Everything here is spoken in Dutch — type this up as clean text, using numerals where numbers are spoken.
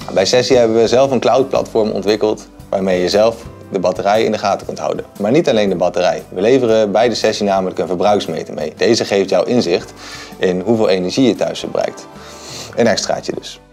Bij Sessie hebben we zelf een cloud-platform ontwikkeld waarmee je zelf de batterij in de gaten kunt houden. Maar niet alleen de batterij. We leveren bij de Sessie namelijk een verbruiksmeter mee. Deze geeft jou inzicht in hoeveel energie je thuis verbruikt. Een extraatje dus.